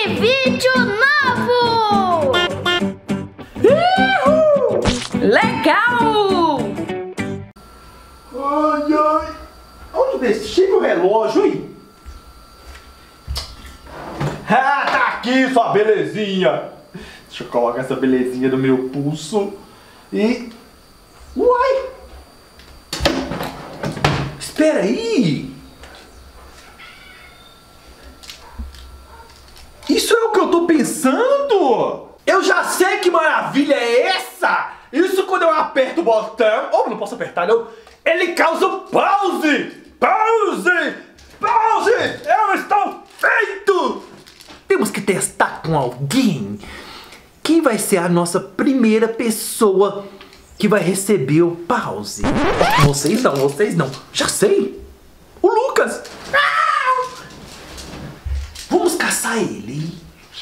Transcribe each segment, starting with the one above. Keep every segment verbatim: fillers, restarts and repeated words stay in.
vídeo novo! Uhul! Legal! Ai, ai! Onde eu deixei meu relógio, hein? Ah, tá aqui, sua belezinha! Deixa eu colocar essa belezinha no meu pulso. E... Uai! Espera aí! Isso é o que eu tô pensando? Eu já sei que maravilha é essa! Isso quando eu aperto o botão... Oh, não posso apertar, não! Ele causa pause! Pause! Pause! Eu estou feito! Temos que testar com alguém. Quem vai ser a nossa primeira pessoa que vai receber o pause? Vocês não, vocês não. Já sei. O Lucas. Ah! Vamos caçar ele.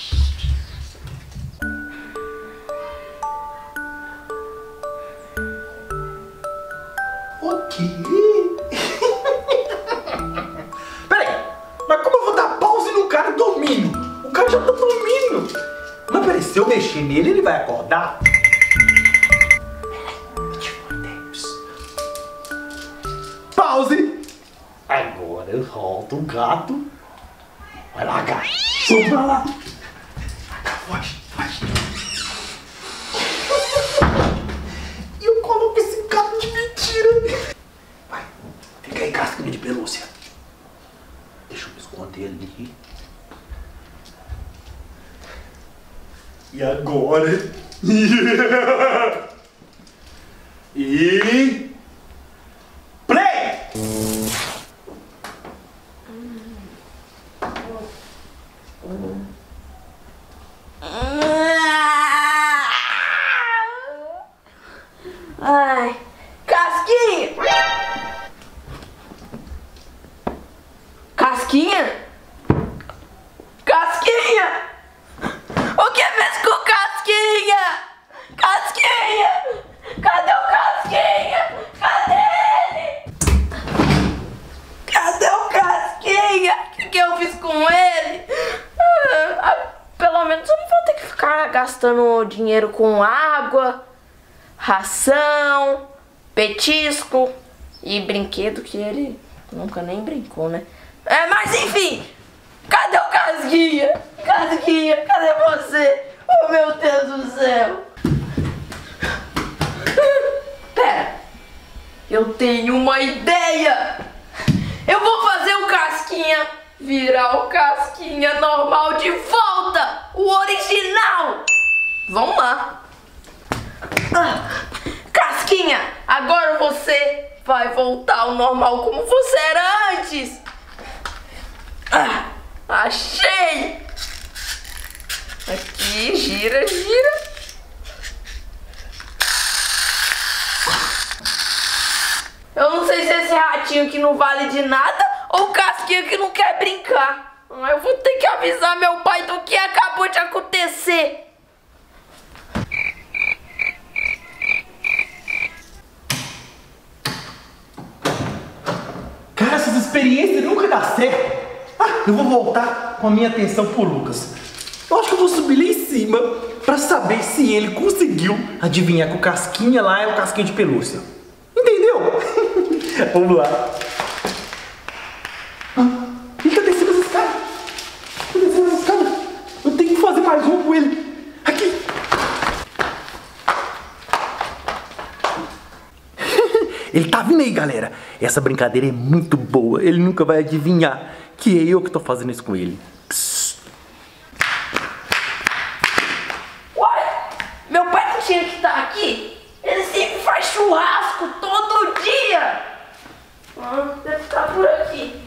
O quê? Peraí, mas como eu vou dar pause no cara dormindo? O cara já tá dormindo. Mas peraí, se eu mexer nele, ele vai acordar? Pause! Agora eu solto o gato. Vai lá, gato. Vamos pra lá. Foge, foge. E eu coloco esse gato de mentira. Vai, fica aí, casquinha de pelúcia. Deixa eu me esconder ali. E agora? E... Play! Ai, Casquinha! Casquinha? Casquinha! O que fez com o Casquinha? Casquinha! Cadê o Casquinha? Cadê ele? Cadê o Casquinha? O que eu fiz com ele? Ah, pelo menos eu não vou ter que ficar gastando dinheiro com água, ração, petisco e brinquedo que ele nunca nem brincou, né? É, mas enfim, cadê o Casquinha? Casquinha, cadê você? Oh, meu Deus do céu! Pera, eu tenho uma ideia! Eu vou fazer o Casquinha virar o Casquinha normal de volta! O original! Vamos lá! Ah, Casquinha, agora você vai voltar ao normal como você era antes! Ah, achei! Aqui, gira, gira. Eu não sei se é esse ratinho que não vale de nada ou o Casquinha que não quer brincar. Eu vou ter que avisar meu pai do que acabou de acontecer. Cara, essas experiências nunca dão certo. Ah, eu vou voltar com a minha atenção pro Lucas. Eu acho que eu vou subir lá em cima pra saber se ele conseguiu adivinhar que o Casquinha lá é o Casquinha de pelúcia. Entendeu? Vamos lá. Ah, ele tá descendo as escadas. Tá descendo as escadas. Eu tenho que fazer mais um com ele. Aqui. Ele tá vindo aí, galera. Essa brincadeira é muito boa. Ele nunca vai adivinhar que é eu que tô fazendo isso com ele. Psst. Uai, meu pai não tinha que estar aqui? Ele sempre faz churrasco todo dia. Ah, deve estar por aqui.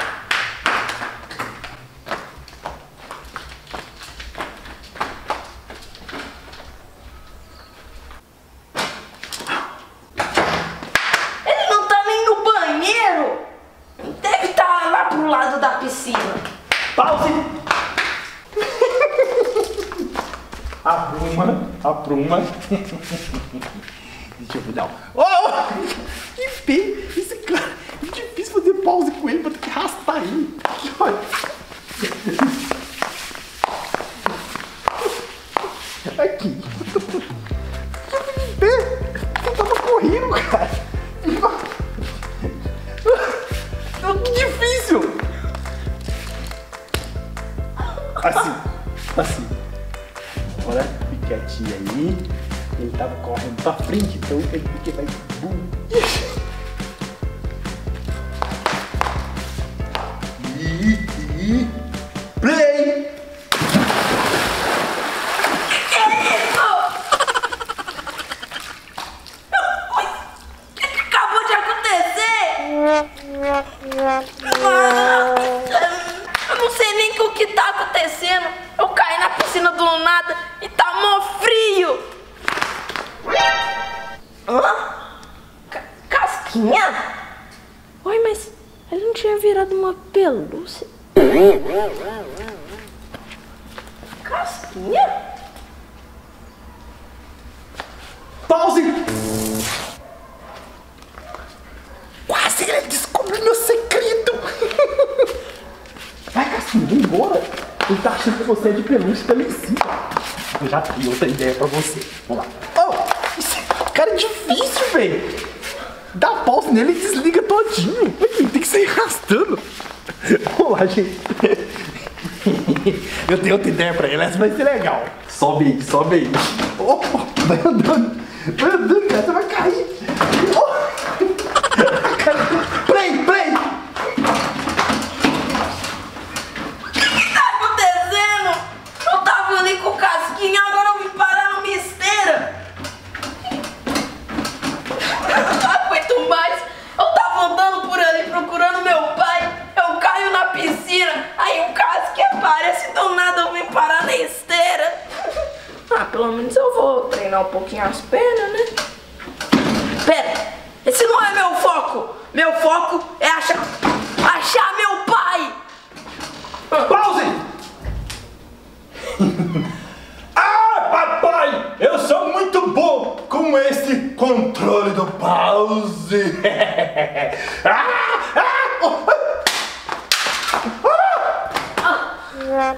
Ele não tá nem no banheiro. Deve estar lá pro lado da piscina. Pause! Apruma, apruma. Deixa eu olhar. Oh! Que feio! Esse cara, é difícil fazer pause com ele, pra ter que arrastar ele. Olha. frio, cara. Que difícil. Assim, assim. Agora fique quietinho aí. Ele tava correndo pra frente, então ele fica vai. Bum. E, e play! Eu não sei nem o que tá acontecendo. Eu caí na piscina do nada e tá mó frio. Hã? Ca- Casquinha? Oi, mas ele não tinha virado uma pelúcia? Casquinha? Pause! Quase ele descobriu meu segredo! Vai, Casquinha, vem embora! Ele tá achando que você é de pelúcia também em cima. Eu já tenho outra ideia pra você. Vamos lá. Oh, esse cara é difícil, velho! Dá pause nele e desliga todinho. Tem que sair arrastando. Vamos lá, gente. Eu tenho outra ideia pra ele, essa vai ser legal. Sobe aí, sobe aí. Oh, vai andando. Vai andando, cara, você vai cair. Oh. Play, play. O que tá acontecendo? Eu tava ali com o Casquinha, agora eu vim parar numa esteira. Eu não aguento mais. Eu tava andando por ali procurando meu pai. Eu caio na piscina. Aí o Casquinha aparece do nada, eu vim parar na esteira. Ah, pelo menos eu vou treinar um pouquinho as pernas, né? Pera, esse não é meu foco. Meu foco é achar, achar meu pai. Pause! Ah, papai! Eu sou muito bom com esse controle do pause! ah, ah, oh, ah.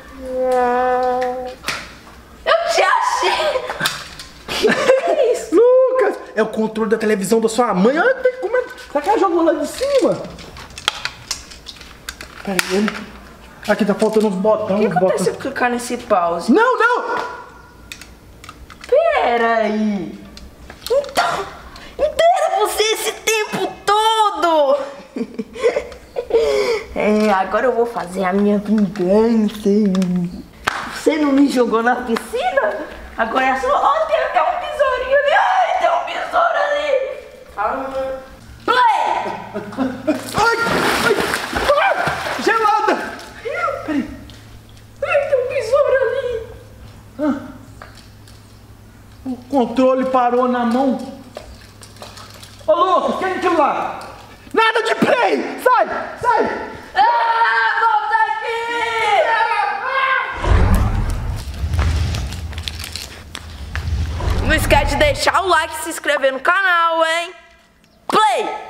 Eu te achei. Que é isso? Lucas, é o controle da televisão da sua mãe. Olha como é. Será que ela jogou lá de cima? Pera aí. Aqui tá faltando uns botões. O que uns acontece botões. se eu clicar nesse pause? Não, não! Pera aí. Então, então era você esse tempo todo. É, agora eu vou fazer a minha vingança. Você não me jogou na piscina? Agora é só... Ó, tem até um besourinho ali. Ai, tem um besouro ali. Ah, play! Ai, ai, ah, gelada! Peraí. Ai, tem um besouro ali. Ah, o controle parou na mão. Ô, louco, quem é aquilo lá? Nada de play! Sai, sai! Ah, volta aqui! Não esquece de deixar o like e se inscrever no canal, hein? Play!